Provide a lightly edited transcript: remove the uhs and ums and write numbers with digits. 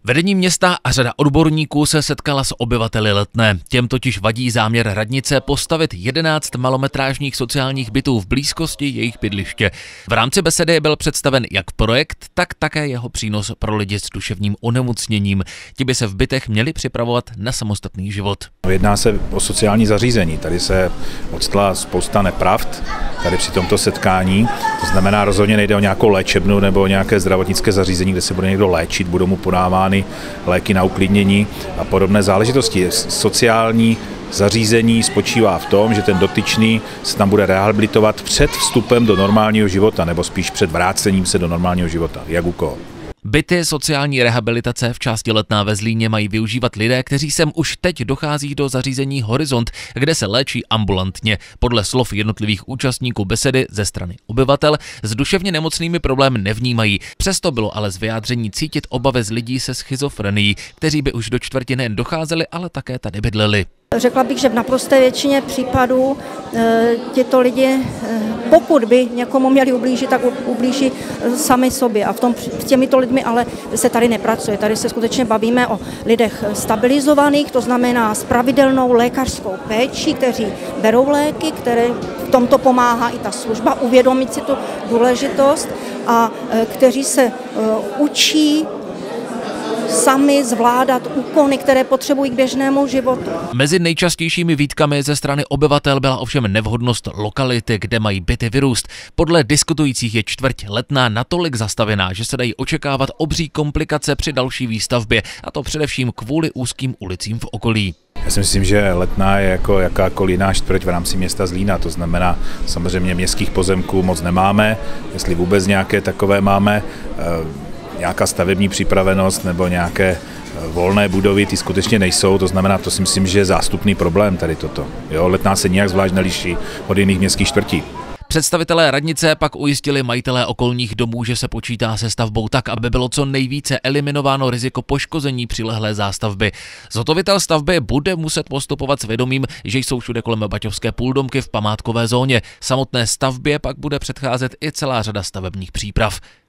Vedení města a řada odborníků se setkala s obyvateli Letné. Těm totiž vadí záměr radnice postavit 11 malometrážních sociálních bytů v blízkosti jejich bydliště. V rámci besedy byl představen jak projekt, tak také jeho přínos pro lidi s duševním onemocněním. Ti by se v bytech měli připravovat na samostatný život. Jedná se o sociální zařízení. Tady se odstla spousta nepravd tady při tomto setkání. To znamená, rozhodně nejde o nějakou léčebnu nebo o nějaké zdravotnické zařízení, kde se bude někdo léčit, budou mu podávány léky na uklidnění a podobné záležitosti. Sociální zařízení spočívá v tom, že ten dotyčný se tam bude rehabilitovat před vstupem do normálního života, nebo spíš před vrácením se do normálního života, jak u koho. Byty sociální rehabilitace v části Letná ve Zlíně mají využívat lidé, kteří sem už teď dochází do zařízení Horizont, kde se léčí ambulantně. Podle slov jednotlivých účastníků besedy ze strany obyvatel s duševně nemocnými problémy nevnímají. Přesto bylo ale z vyjádření cítit obavy z lidí se schizofrenií, kteří by už do čtvrti nejen docházeli, ale také tady bydleli. Řekla bych, že v naprosté většině případů tyto lidi, pokud by někomu měli ublížit, tak ublíží sami sobě. A s těmito lidmi ale se tady nepracuje. Tady se skutečně bavíme o lidech stabilizovaných, to znamená s pravidelnou lékařskou péčí, kteří berou léky, které v tomto pomáhá i ta služba, uvědomit si tu důležitost a kteří se učí sami zvládat úkony, které potřebují k běžnému životu. Mezi nejčastějšími výtkami ze strany obyvatel byla ovšem nevhodnost lokality, kde mají byty vyrůst. Podle diskutujících je čtvrť Letná natolik zastavěná, že se dají očekávat obří komplikace při další výstavbě, a to především kvůli úzkým ulicím v okolí. Já si myslím, že Letná je jako jakákoliv jiná čtvrť v rámci města Zlína, to znamená, samozřejmě městských pozemků moc nemáme, jestli vůbec nějaké takové máme, nějaká stavební připravenost nebo nějaké volné budovy, ty skutečně nejsou, to znamená, to si myslím, že je zástupný problém tady toto. Jo, Letná se nijak zvlášť neliší od jiných městských čtvrtí. Představitelé radnice pak ujistili majitelé okolních domů, že se počítá se stavbou tak, aby bylo co nejvíce eliminováno riziko poškození přilehlé zástavby. Zhotovitel stavby bude muset postupovat s vědomím, že jsou všude kolem baťovské půldomky v památkové zóně. Samotné stavbě pak bude předcházet i celá řada stavebních příprav.